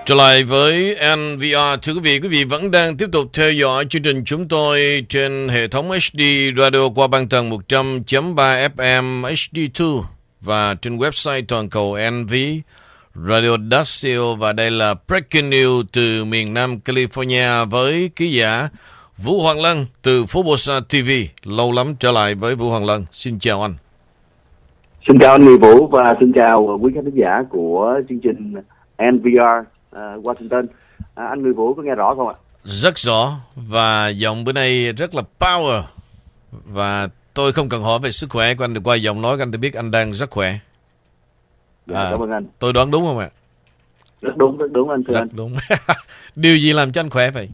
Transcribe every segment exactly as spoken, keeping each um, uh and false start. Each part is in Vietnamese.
Trở lại với en vê rờ, thưa quý vị, quý vị vẫn đang tiếp tục theo dõi chương trình chúng tôi trên hệ thống hát đê Radio qua băng tần một trăm chấm ba ép em hát đê hai và trên website toàn cầu en vê radio chấm co. Và đây là Breaking News từ miền Nam California với ký giả Vũ Hoàng Lân từ Formosa ti vi. Lâu lắm trở lại với Vũ Hoàng Lân. Xin chào anh. Xin chào anh Người Vũ và xin chào quý khán thính giả của chương trình en vê rờ uh, Washington. À, anh Người Vũ có nghe rõ không ạ? Rất rõ, và giọng bữa nay rất là power. Và tôi không cần hỏi về sức khỏe của anh, được qua giọng nói của anh tôi biết anh đang rất khỏe. Dạ, À, cảm ơn anh. tôi đoán đúng không ạ? Rất đúng, rất đúng anh. Thưa Rất anh. đúng. Điều gì làm cho anh khỏe vậy?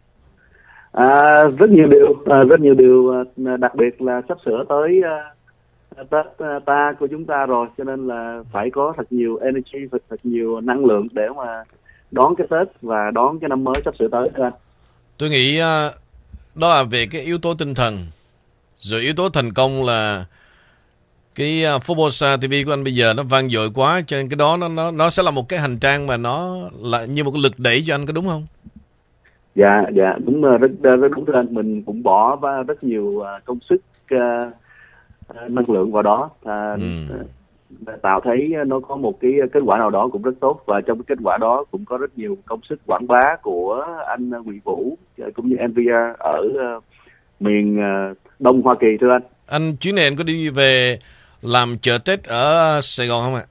À, rất nhiều điều, à, rất nhiều điều, à, đặc biệt là sắp sửa tới à, Tết à, ta của chúng ta rồi, cho nên là phải có thật nhiều energy, thật, thật nhiều năng lượng để mà đón cái Tết và đón cái năm mới sắp sửa tới thưa anh. Tôi nghĩ à, đó là về cái yếu tố tinh thần. Rồi yếu tố thành công là cái uh, Formosa ti vi của anh bây giờ nó vang dội quá, cho nên cái đó nó nó nó sẽ là một cái hành trang mà nó là như một cái lực đẩy cho anh, có đúng không? Dạ, dạ đúng, rất rất đúng thưa anh. Mình cũng bỏ và rất nhiều uh, công sức, uh, uh, năng lượng vào đó, uh, Ừ. uh, tạo thấy nó có một cái kết quả nào đó cũng rất tốt, và trong cái kết quả đó cũng có rất nhiều công sức quảng bá của anh Nguyễn Vũ cũng như en vê rờ ở uh, miền uh, Đông Hoa Kỳ thưa anh. Anh chuyến này anh có đi về làm chợ Tết ở Sài Gòn không ạ?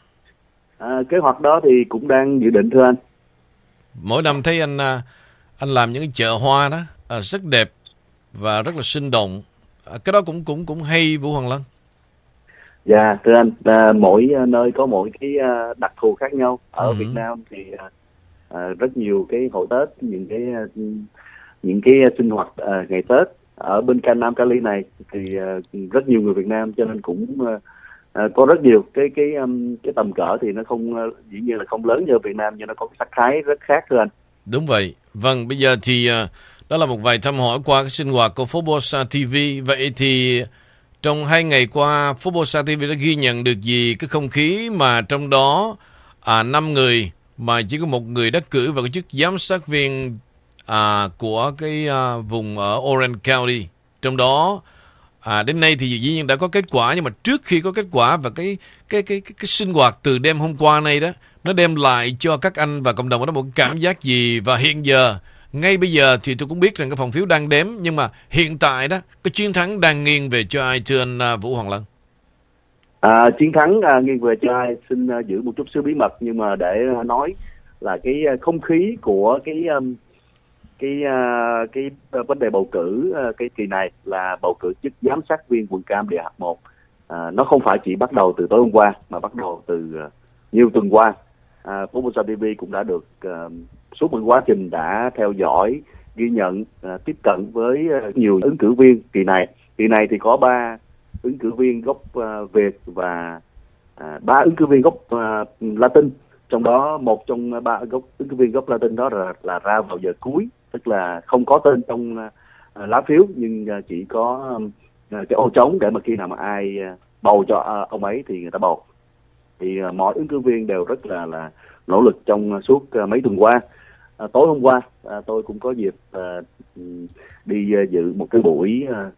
À, kế hoạch đó thì cũng đang dự định thưa anh. Mỗi năm thấy anh à, anh làm những cái chợ hoa đó à, rất đẹp và rất là sinh động. À, cái đó cũng cũng cũng hay, Vũ Hoàng Lân. Dạ thưa anh, à, mỗi nơi có mỗi cái à, đặc thù khác nhau. Ở Ừ. Việt Nam thì à, à, rất nhiều cái hội Tết, những cái à, những cái sinh hoạt à, ngày Tết. Ở bên Ca Nam Cali này thì à, rất nhiều người Việt Nam, cho nên cũng à, à, có rất nhiều cái cái um, cái tầm cỡ thì nó không uh, dĩ nhiên là không lớn như ở Việt Nam, nhưng nó có cái sắc thái rất khác thưa anh. Đúng vậy. Vâng, bây giờ thì à, đó là một vài thăm hỏi qua cái sinh hoạt của Formosa ti vi. Vậy thì trong hai ngày qua, Formosa ti vi đã ghi nhận được gì cái không khí mà trong đó à, năm người mà chỉ có một người đắc cử vào cái chức giám sát viên à, của cái à, vùng ở Orange County. Trong đó à, đến nay thì dĩ nhiên đã có kết quả, nhưng mà trước khi có kết quả và cái cái cái cái, cái sinh hoạt từ đêm hôm qua nay đó, nó đem lại cho các anh và cộng đồng ở đó một cảm giác gì? Và hiện giờ, ngay bây giờ thì tôi cũng biết rằng cái phòng phiếu đang đếm, nhưng mà hiện tại đó cái chiến thắng đang nghiêng về cho ai, thưa anh à, Vũ Hoàng Lân? À, chiến thắng à, nghiêng về cho ai xin à, giữ một chút xíu bí mật, nhưng mà để à, nói là cái à, không khí của cái um, cái uh, cái uh, vấn đề bầu cử uh, cái kỳ này là bầu cử chức giám sát viên quận Cam địa hạt một. Uh, nó không phải chỉ bắt đầu từ tối hôm qua, mà bắt đầu từ uh, nhiều tuần qua. Uh, Formosa ti vi cũng đã được uh, suốt một quá trình đã theo dõi, ghi nhận, uh, tiếp cận với uh, nhiều ứng cử viên kỳ này. Kỳ này thì có ba ứng cử viên gốc uh, Việt và uh, ba ứng cử viên gốc uh, Latin. Trong đó một trong ba gốc ứng cử viên gốc Latin đó là, là ra vào giờ cuối, tức là không có tên trong uh, lá phiếu, nhưng uh, chỉ có um, cái ô trống để mà khi nào mà ai uh, bầu cho uh, ông ấy thì người ta bầu. Thì uh, mọi ứng cử viên đều rất là là nỗ lực trong uh, suốt uh, mấy tuần qua. Uh, tối hôm qua uh, tôi cũng có dịp uh, đi uh, dự một cái buổi uh,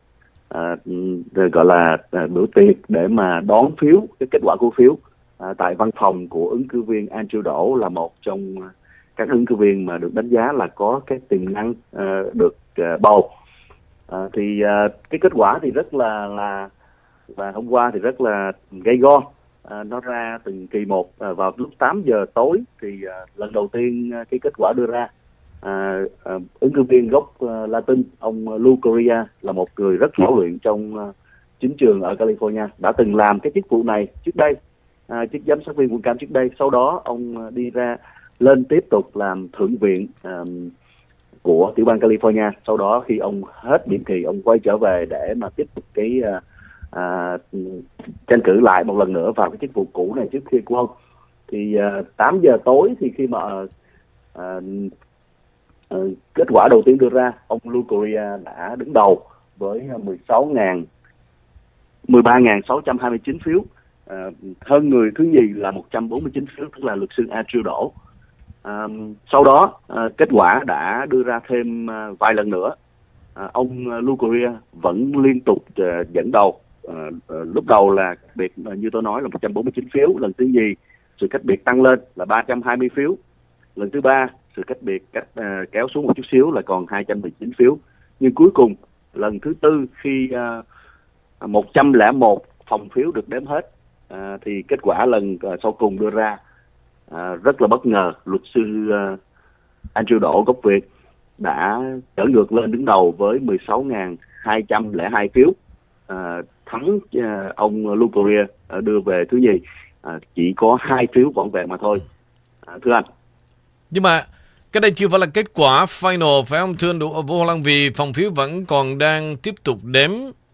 uh, gọi là uh, bữa tiệc để mà đón phiếu, cái kết quả của phiếu. À, tại văn phòng của ứng cử viên Andrew Đỗ, là một trong các ứng cử viên mà được đánh giá là có cái tiềm năng uh, được uh, bầu. Uh, thì uh, cái kết quả thì rất là là và hôm qua thì rất là gay go. Uh, nó ra từng kỳ một uh, vào lúc tám giờ tối thì uh, lần đầu tiên uh, cái kết quả đưa ra. Uh, uh, ứng cử viên gốc uh, Latin, ông Lou Correa, là một người rất lão luyện trong uh, chính trường ở California, đã từng làm cái chức vụ này trước đây. À, chức giám sát viên quận Cam trước đây. Sau đó ông đi ra lên tiếp tục làm thượng viện um, của tiểu bang California. Sau đó khi ông hết nhiệm kỳ, ông quay trở về để mà tiếp tục cái uh, uh, tranh cử lại một lần nữa vào cái chức vụ cũ này trước khi của ông. Thì uh, tám giờ tối thì khi mà uh, uh, uh, kết quả đầu tiên đưa ra, ông Lou Correa đã đứng đầu với mười sáu nghìn mười ba nghìn sáu trăm hai mươi chín phiếu. Uh, hơn người thứ nhì là một trăm bốn mươi chín phiếu, tức là luật sư Andrew Đỗ. Uh, À, sau đó à, kết quả đã đưa ra thêm à, vài lần nữa. À, ông Lugoria vẫn liên tục à, dẫn đầu. À, à, lúc đầu là cách biệt à, như tôi nói là một trăm bốn mươi chín phiếu, lần thứ nhì sự cách biệt tăng lên là ba trăm hai mươi phiếu, lần thứ ba sự cách biệt cách à, kéo xuống một chút xíu là còn hai trăm mười chín phiếu. Nhưng cuối cùng lần thứ tư khi à, một trăm lẻ một phòng phiếu được đếm hết à, thì kết quả lần à, sau cùng đưa ra à, rất là bất ngờ. Luật sư à, Andrew Đỗ gốc Việt đã trở ngược lên đứng đầu với mười sáu nghìn hai trăm lẻ hai phiếu, à, thắng à, ông Lugoria à, đưa về thứ nhì, à, chỉ có hai phiếu vỏn vẹn mà thôi. À, thưa anh. Nhưng mà cái đây chưa phải là kết quả final phải không thưa anh Vũ Hoàng Lăng, vì phòng phiếu vẫn còn đang tiếp tục đếm,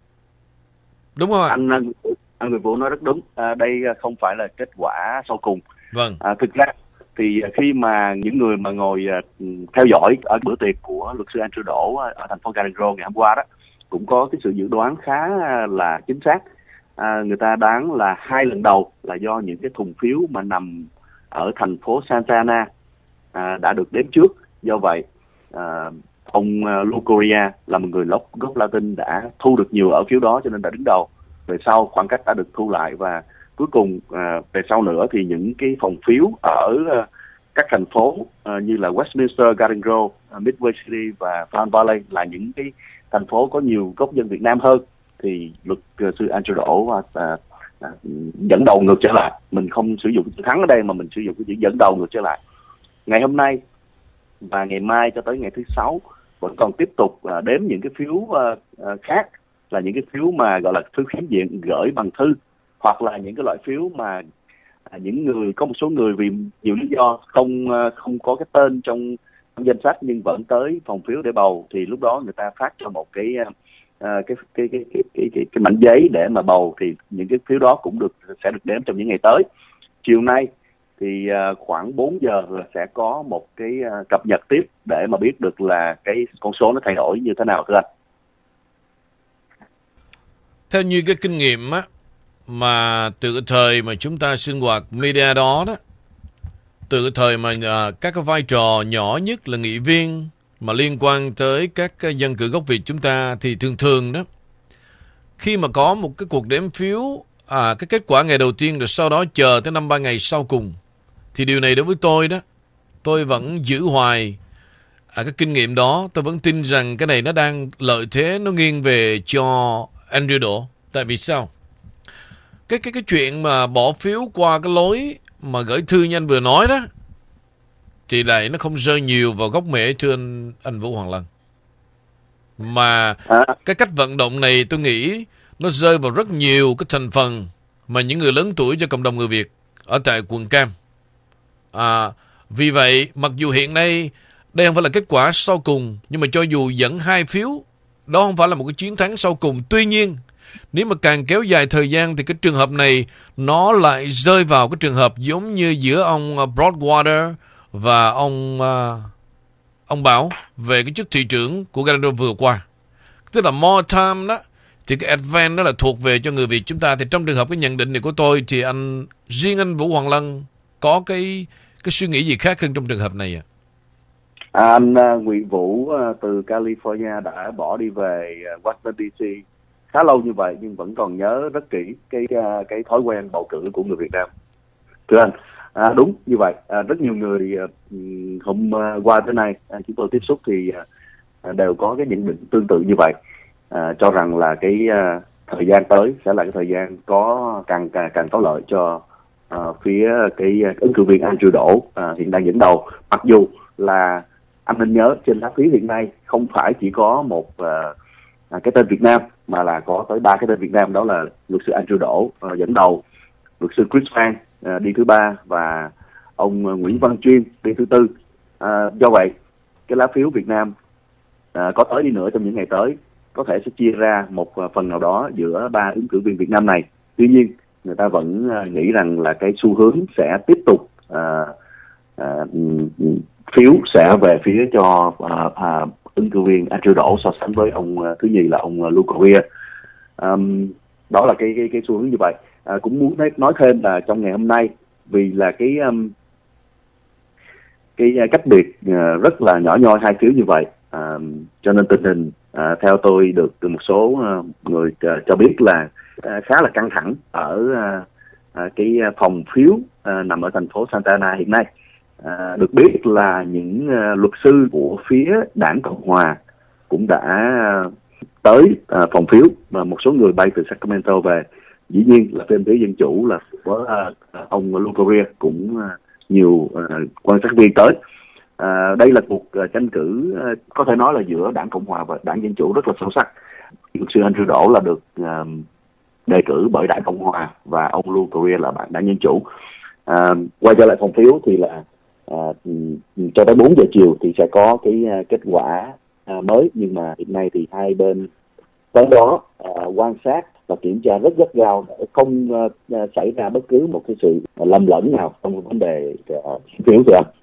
đúng không ạ? Anh anh, anh Người Vũ nói rất đúng. À, đây không phải là kết quả sau cùng. Vâng. À, thực ra thì khi mà những người mà ngồi uh, theo dõi ở bữa tiệc của luật sư Andrew Đỗ ở thành phố Garden Grove ngày hôm qua đó, cũng có cái sự dự đoán khá là chính xác. À, người ta đoán là hai lần đầu là do những cái thùng phiếu mà nằm ở thành phố Santa Ana à, đã được đếm trước. Do vậy à, ông uh, Lugoria là một người gốc gốc Latin đã thu được nhiều ở phiếu đó cho nên đã đứng đầu. Về sau khoảng cách đã được thu lại, và cuối cùng à, về sau nữa thì những cái phòng phiếu ở à, các thành phố à, như là Westminster, Garden Grove, à, Midway City và Palm Valley là những cái thành phố có nhiều gốc dân Việt Nam hơn, thì luật uh, sư Andrew Đỗ à, à, dẫn đầu ngược trở lại. Mình không sử dụng chữ thắng ở đây mà mình sử dụng cái chữ dẫn đầu ngược trở lại. Ngày hôm nay và ngày mai cho tới ngày thứ sáu vẫn còn tiếp tục à, đếm những cái phiếu à, à, khác, là những cái phiếu mà gọi là phiếu khiếm diện gửi bằng thư, hoặc là những cái loại phiếu mà à, những người có một số người vì nhiều lý do không à, không có cái tên trong, trong danh sách nhưng vẫn tới phòng phiếu để bầu, thì lúc đó người ta phát cho một cái à, cái, cái, cái, cái, cái, cái, cái mảnh giấy để mà bầu, thì những cái phiếu đó cũng được sẽ được đếm trong những ngày tới. Chiều nay thì à, khoảng bốn giờ là sẽ có một cái à, cập nhật tiếp để mà biết được là cái con số nó thay đổi như thế nào, thưa anh. Theo như cái kinh nghiệm á, mà từ cái thời mà chúng ta sinh hoạt media đó đó, từ cái thời mà à, các cái vai trò nhỏ nhất là nghị viên mà liên quan tới các cái dân cử gốc Việt chúng ta, thì thường thường đó, khi mà có một cái cuộc đếm phiếu, à, cái kết quả ngày đầu tiên rồi sau đó chờ tới năm ba ngày sau cùng, thì điều này đối với tôi đó, tôi vẫn giữ hoài à, cái kinh nghiệm đó. Tôi vẫn tin rằng cái này nó đang lợi thế, nó nghiêng về cho Andrew Đỗ. Tại vì sao? Cái cái cái chuyện mà bỏ phiếu qua cái lối mà gửi thư như anh vừa nói đó, thì lại nó không rơi nhiều vào gốc mễ, thưa anh, anh Vũ Hoàng Lân. Mà cái cách vận động này tôi nghĩ nó rơi vào rất nhiều cái thành phần mà những người lớn tuổi cho cộng đồng người Việt ở tại quận Cam. À, vì vậy, mặc dù hiện nay đây không phải là kết quả sau cùng, nhưng mà cho dù dẫn hai phiếu, đó không phải là một cái chiến thắng sau cùng. Tuy nhiên, nếu mà càng kéo dài thời gian thì cái trường hợp này nó lại rơi vào cái trường hợp giống như giữa ông Broadwater và ông uh, ông Bảo về cái chức thị trưởng của Canada vừa qua. Tức là more time đó, thì cái advance đó là thuộc về cho người Việt chúng ta. Thì trong trường hợp cái nhận định này của tôi, thì anh riêng anh Vũ Hoàng Lân có cái cái suy nghĩ gì khác hơn trong trường hợp này ạ? À, anh uh, Nguyễn Vũ uh, từ California đã bỏ đi về uh, Washington đê xê khá lâu như vậy, nhưng vẫn còn nhớ rất kỹ cái uh, cái thói quen bầu cử của người Việt Nam. Thưa anh, à, đúng như vậy. À, rất nhiều người uh, hôm uh, qua tới nay uh, chúng tôi tiếp xúc thì uh, đều có cái nhận định tương tự như vậy, uh, cho rằng là cái uh, thời gian tới sẽ là cái thời gian có càng càng, càng có lợi cho uh, phía cái ứng cử viên Andrew Đỗ uh, hiện đang dẫn đầu. Mặc dù là anh nên nhớ trên lá phiếu hiện nay không phải chỉ có một uh, cái tên Việt Nam, mà là có tới ba cái tên Việt Nam, đó là luật sư Andrew Đỗ uh, dẫn đầu, luật sư Chris Phan uh, đi thứ ba, và ông uh, Nguyễn Văn Chuyên đi thứ tư. Uh, do vậy cái lá phiếu Việt Nam uh, có tới đi nữa trong những ngày tới có thể sẽ chia ra một uh, phần nào đó giữa ba ứng cử viên Việt Nam này. Tuy nhiên người ta vẫn uh, nghĩ rằng là cái xu hướng sẽ tiếp tục uh, uh, phiếu sẽ về phía cho uh, uh, ứng cử viên Andrew Đỗ so sánh với ông uh, thứ nhì là ông uh, Lugoria. Um, đó là cái cái cái xu hướng như vậy. Uh, cũng muốn nói thêm là trong ngày hôm nay, vì là cái um, cái cách biệt uh, rất là nhỏ nhoi hai phiếu như vậy. Uh, cho nên tình hình uh, theo tôi được từ một số uh, người uh, cho biết là uh, khá là căng thẳng ở uh, uh, cái phòng phiếu uh, nằm ở thành phố Santa Ana hiện nay. Uh, được biết là những uh, luật sư của phía đảng Cộng Hòa cũng đã uh, tới uh, phòng phiếu, và một số người bay từ Sacramento về. Dĩ nhiên là bên phía Dân Chủ là với uh, ông Lou Coria cũng uh, nhiều uh, quan sát viên tới. Uh, đây là cuộc uh, tranh cử uh, có thể nói là giữa đảng Cộng Hòa và đảng Dân Chủ rất là sâu sắc. Luật sư Andrew Đỗ là được uh, đề cử bởi đảng Cộng Hòa và ông Lou Coria là bạn đảng Dân Chủ. Uh, quay trở lại phòng phiếu thì là uh, cho tới bốn giờ chiều thì sẽ có cái uh, kết quả uh, mới, nhưng mà hiện nay thì hai bên tới đó uh, quan sát và kiểm tra rất gắt gao để không uh, xảy ra bất cứ một cái sự lầm lẫn nào trong vấn đề uh, phiếu của anh.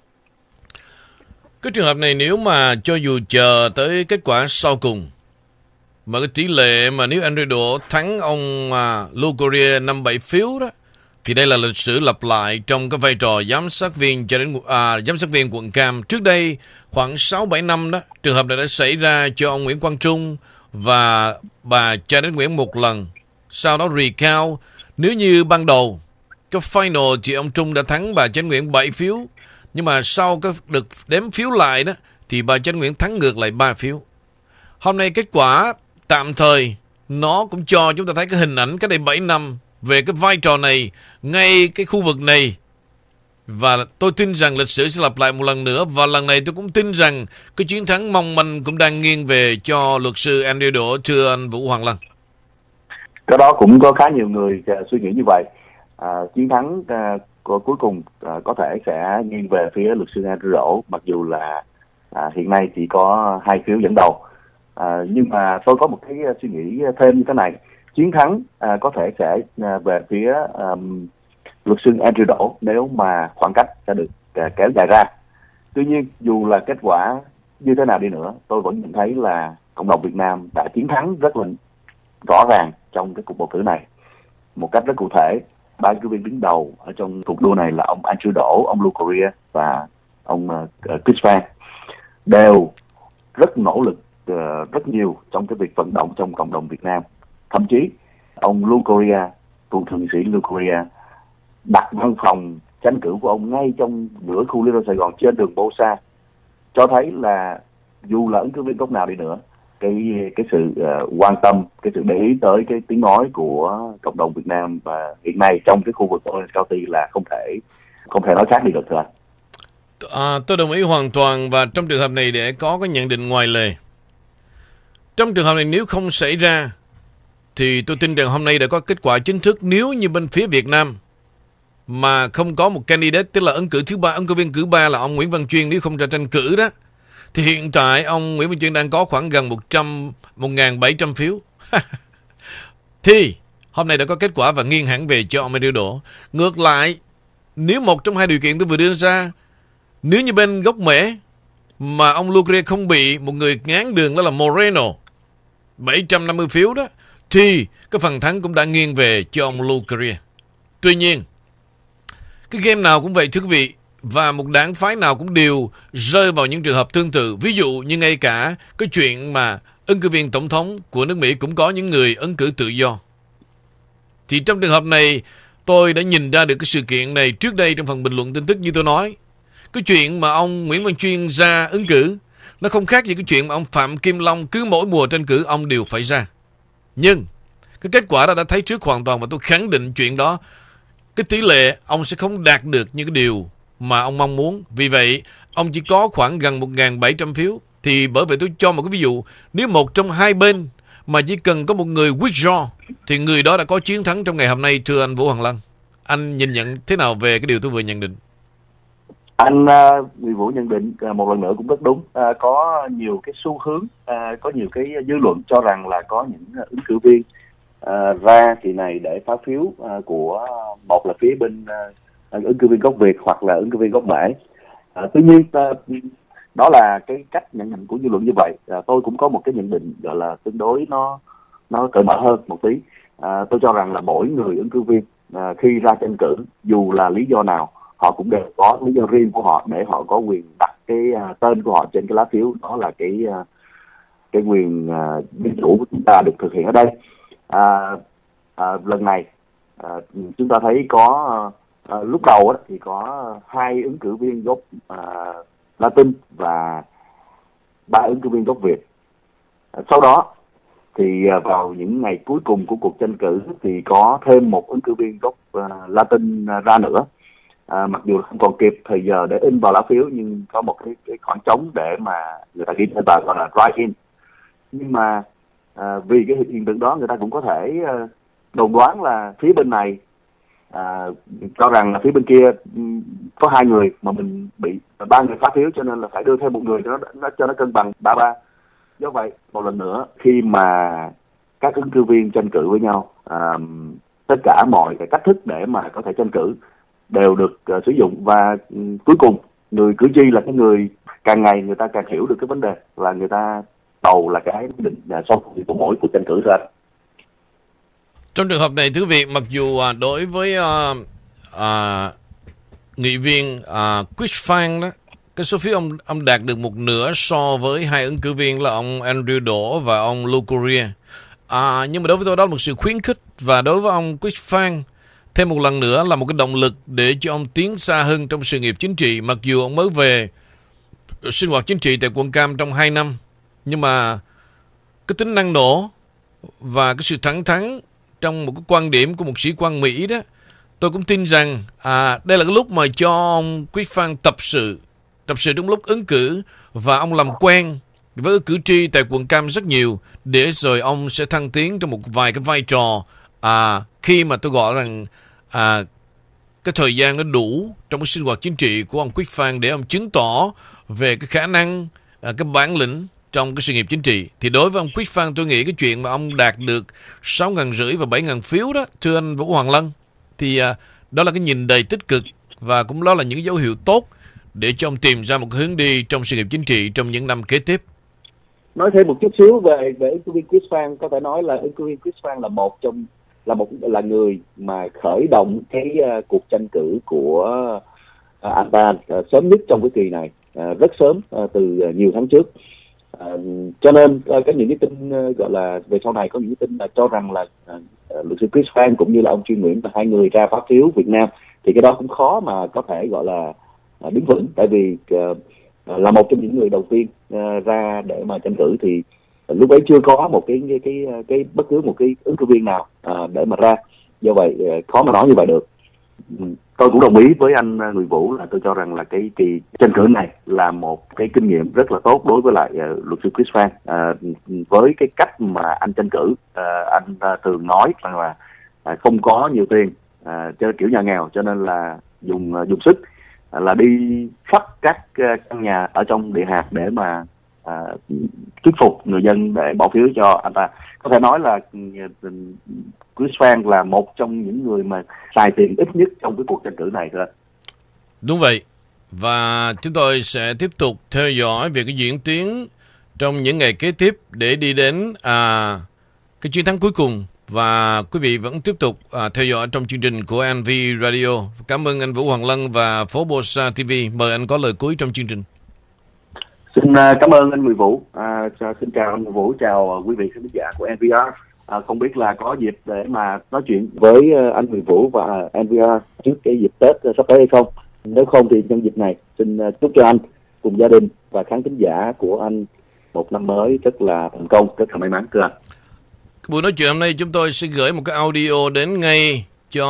Cái trường hợp này nếu mà cho dù chờ tới kết quả sau cùng, mà cái tỷ lệ mà nếu Andrew Đỗ thắng ông uh, Lou Coria năm bảy phiếu đó, thì đây là lịch sử lặp lại trong cái vai trò giám sát viên cho đến à, giám sát viên quận Cam. Trước đây khoảng sáu bảy năm đó, trường hợp này đã xảy ra cho ông Nguyễn Quang Trung và bà Janet Nguyễn một lần. Sau đó recount, nếu như ban đầu cái final thì ông Trung đã thắng bà Janet Nguyễn bảy phiếu, nhưng mà sau cái được đếm phiếu lại đó thì bà Janet Nguyễn thắng ngược lại ba phiếu. Hôm nay kết quả tạm thời nó cũng cho chúng ta thấy cái hình ảnh cách đây bảy năm về cái vai trò này ngay cái khu vực này. Và tôi tin rằng lịch sử sẽ lặp lại một lần nữa. Và lần này tôi cũng tin rằng cái chiến thắng mong manh cũng đang nghiêng về cho luật sư Andrew Đỗ, thưa anh Vũ Hoàng Lân. Cái đó cũng có khá nhiều người uh, suy nghĩ như vậy. À, chiến thắng uh, của, cuối cùng uh, có thể sẽ nghiêng về phía luật sư Andrew Đỗ, mặc dù là uh, hiện nay chỉ có hai phiếu dẫn đầu. Uh, nhưng mà tôi có một cái uh, suy nghĩ thêm như thế này. Chiến thắng uh, có thể sẽ uh, về phía um, luật sư Andrew Đỗ nếu mà khoảng cách sẽ được uh, kéo dài ra. Tuy nhiên dù là kết quả như thế nào đi nữa, tôi vẫn nhận thấy là cộng đồng Việt Nam đã chiến thắng rất là rõ ràng trong cái cuộc bầu cử này. Một cách rất cụ thể, ba ứng cử viên đứng đầu ở trong cuộc đua này là ông Andrew Đỗ, ông Lou Coria và ông uh, Chris Van đều rất nỗ lực uh, rất nhiều trong cái việc vận động trong cộng đồng Việt Nam. Thậm chí ông Lou Coria, cựu thượng nghị sĩ Lou Coria, đặt văn phòng tranh cử của ông ngay trong nửa khu Little Sài Gòn trên đường Bosa, cho thấy là dù là ứng cử viên gốc nào đi nữa, cái cái sự uh, quan tâm, cái sự để ý tới cái tiếng nói của cộng đồng Việt Nam và hiện nay trong cái khu vực Orange County là không thể không thể nói khác đi được thôi. À, tôi đồng ý hoàn toàn, và trong trường hợp này để có cái nhận định ngoài lề. Trong trường hợp này nếu không xảy ra thì tôi tin rằng hôm nay đã có kết quả chính thức. Nếu như bên phía Việt Nam mà không có một candidate, tức là ứng cử thứ ba, ứng cử viên thứ ba là ông Nguyễn Văn Chuyên, nếu không ra tranh cử đó, thì hiện tại ông Nguyễn Văn Chuyên đang có khoảng gần một trăm, một nghìn bảy trăm phiếu. Thì hôm nay đã có kết quả và nghiêng hẳn về cho ông Andrew Đỗ. Ngược lại, nếu một trong hai điều kiện tôi vừa đưa ra, nếu như bên gốc Mễ mà ông Lou Coria không bị một người ngán đường, đó là Moreno, bảy trăm năm mươi phiếu đó, thì cái phần thắng cũng đã nghiêng về cho ông Lou Coria. Tuy nhiên, cái game nào cũng vậy thưa quý vị, và một đảng phái nào cũng đều rơi vào những trường hợp tương tự. Ví dụ như ngay cả cái chuyện mà ứng cử viên tổng thống của nước Mỹ cũng có những người ứng cử tự do. Thì trong trường hợp này, tôi đã nhìn ra được cái sự kiện này trước đây trong phần bình luận tin tức. Như tôi nói, cái chuyện mà ông Nguyễn Văn Chuyên ra ứng cử nó không khác gì cái chuyện mà ông Phạm Kim Long cứ mỗi mùa tranh cử ông đều phải ra. Nhưng cái kết quả đã đã thấy trước hoàn toàn, và tôi khẳng định chuyện đó, cái tỷ lệ ông sẽ không đạt được những cái điều mà ông mong muốn. Vì vậy ông chỉ có khoảng gần một nghìn bảy trăm phiếu. Thì bởi vậy tôi cho một cái ví dụ, nếu một trong hai bên mà chỉ cần có một người withdraw thì người đó đã có chiến thắng trong ngày hôm nay, thưa anh Vũ Hoàng Lân. Anh nhìn nhận thế nào về cái điều tôi vừa nhận định? Anh uh, Vũ nhận định uh, một lần nữa cũng rất đúng. Uh, có nhiều cái xu hướng, uh, có nhiều cái dư luận cho rằng là có những uh, ứng cử viên uh, ra kỳ này để phá phiếu uh, của uh, một là phía bên uh, ứng cử viên gốc Việt hoặc là ứng cử viên gốc Mễ. Uh, tuy nhiên uh, đó là cái cách nhận định của dư luận như vậy. Uh, tôi cũng có một cái nhận định gọi là tương đối nó nó cởi mở hơn một tí. Uh, tôi cho rằng là mỗi người ứng cử viên uh, khi ra tranh cử, dù là lý do nào, họ cũng đều có lý do riêng của họ để họ có quyền đặt cái uh, tên của họ trên cái lá phiếu. Đó là cái uh, cái quyền uh, dân chủ của chúng ta được thực hiện ở đây. Uh, uh, lần này uh, chúng ta thấy có uh, lúc đầu uh, thì có hai ứng cử viên gốc uh, Latin và ba ứng cử viên gốc Việt. Uh, sau đó thì uh, vào những ngày cuối cùng của cuộc tranh cử thì có thêm một ứng cử viên gốc uh, Latin uh, ra nữa. À, mặc dù không còn kịp thời giờ để in vào lá phiếu, nhưng có một cái, cái khoảng trống để mà người ta ghi tên vào, gọi là write in. Nhưng mà à, vì cái hiện tượng đó, người ta cũng có thể à, đồn đoán là phía bên này à, cho rằng là phía bên kia có hai người mà mình bị ba người phát phiếu, cho nên là phải đưa thêm một người cho nó, nó cho nó cân bằng ba ba. Do vậy một lần nữa, khi mà các ứng cử viên tranh cử với nhau, à, tất cả mọi cái cách thức để mà có thể tranh cử đều được uh, sử dụng, và um, cuối cùng người cử tri là cái người càng ngày người ta càng hiểu được cái vấn đề, và người ta bầu là cái quyết định uh, sau của mỗi cuộc tranh cử ra. Trong trường hợp này, thưa quý vị, mặc dù uh, đối với uh, uh, nghị viên uh, Chris Phan đó, cái số phiếu ông ông đạt được một nửa so với hai ứng cử viên là ông Andrew Đỗ và ông Lou Courier. Uh, nhưng mà đối với tôi đó là một sự khuyến khích, và đối với ông Chris Phan thêm một lần nữa là một cái động lực để cho ông tiến xa hơn trong sự nghiệp chính trị. Mặc dù ông mới về sinh hoạt chính trị tại quận Cam trong hai năm, nhưng mà cái tính năng nổ và cái sự thẳng thắn trong một cái quan điểm của một sĩ quan Mỹ đó, tôi cũng tin rằng à, đây là cái lúc mà cho ông Chris Phan tập sự, tập sự trong lúc ứng cử, và ông làm quen với cử tri tại quận Cam rất nhiều, để rồi ông sẽ thăng tiến trong một vài cái vai trò à, khi mà tôi gọi rằng à, cái thời gian nó đủ trong cái sinh hoạt chính trị của ông Chris Phan để ông chứng tỏ về cái khả năng, à, cái bản lĩnh trong cái sự nghiệp chính trị. Thì đối với ông Chris Phan, tôi nghĩ cái chuyện mà ông đạt được sáu ngàn rưỡi và bảy ngàn phiếu đó, thưa anh Vũ Hoàng Lân, thì à, đó là cái nhìn đầy tích cực, và cũng đó là những dấu hiệu tốt để cho ông tìm ra một cái hướng đi trong sự nghiệp chính trị trong những năm kế tiếp. Nói thêm một chút xíu về về ứng cử viên Chris Phan, có thể nói là ứng cử viên Chris Phan là một trong là một là người mà khởi động cái uh, cuộc tranh cử của uh, anh ta uh, sớm nhất trong cái kỳ này, uh, rất sớm, uh, từ uh, nhiều tháng trước. Uh, cho nên uh, có những cái tin uh, gọi là về sau này có những cái tin là cho rằng là uh, uh, luật sư Chris Phan cũng như là ông Chuyên Nguyễn và hai người ra phát phiếu Việt Nam, thì cái đó cũng khó mà có thể gọi là uh, đứng vững, tại vì uh, là một trong những người đầu tiên uh, ra để mà tranh cử, thì uh, lúc ấy chưa có một cái cái cái, cái bất cứ một cái ứng cử viên nào uh, để mà ra. Do vậy uh, khó mà nói như vậy được. Um, tôi cũng đồng ý với anh uh, Người Vũ, là tôi cho rằng là cái kỳ tranh cử này là một cái kinh nghiệm rất là tốt đối với lại uh, luật sư Chris Phan. Uh, với cái cách mà anh tranh cử, uh, anh uh, thường nói rằng là uh, không có nhiều tiền, uh, cho kiểu nhà nghèo, cho nên là dùng uh, dùng sức là đi khắp các căn nhà ở trong địa hạt để mà à, thuyết phục người dân để bỏ phiếu cho anh ta. Có thể nói là Chris Phan là một trong những người mà xài tiền ít nhất trong cái cuộc tranh cử này thôi. Đúng vậy. Và chúng tôi sẽ tiếp tục theo dõi về cái diễn tiến trong những ngày kế tiếp để đi đến à, cái chiến thắng cuối cùng. Và quý vị vẫn tiếp tục à, theo dõi trong chương trình của en vê Radio. Cảm ơn anh Vũ Hoàng Lân và Formosa ti vi. Mời anh có lời cuối trong chương trình. Xin uh, cảm ơn anh Người Vũ. À, xin chào anh Người Vũ, chào quý vị khán giả của en vê rờ. À, không biết là có dịp để mà nói chuyện với uh, anh Người Vũ và en vê rờ trước cái dịp Tết uh, sắp tới hay không? Nếu không thì trong dịp này xin uh, chúc cho anh cùng gia đình và khán thính giả của anh một năm mới rất là thành công, rất là may mắn, thưa anh. Buổi nói chuyện hôm nay chúng tôi sẽ gửi một cái audio đến ngay cho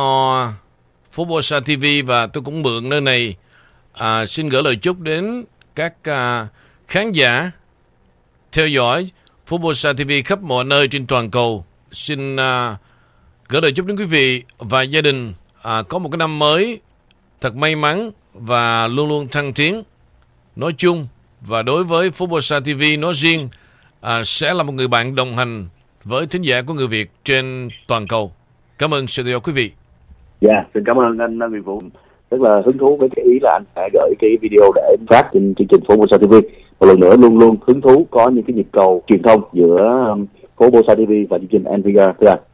Formosa ti vi, và tôi cũng mượn nơi này à, xin gửi lời chúc đến các à, khán giả theo dõi Formosa ti vi khắp mọi nơi trên toàn cầu. Xin à, gửi lời chúc đến quý vị và gia đình à, có một cái năm mới thật may mắn và luôn luôn thăng tiến nói chung, và đối với Formosa ti vi nói riêng à, sẽ là một người bạn đồng hành với thính giả của người Việt trên toàn cầu. Cảm ơn sự theo dõi quý vị. Dạ, yeah, xin cảm ơn anh Người Vũ. Rất là hứng thú với cái ý là anh sẽ gửi cái video để phát trên chương trình Formosa ti vi. Một lần nữa luôn luôn hứng thú có những cái nhịp cầu truyền thông giữa Formosa ti vi và chương trình en vê rờ, thưa anh.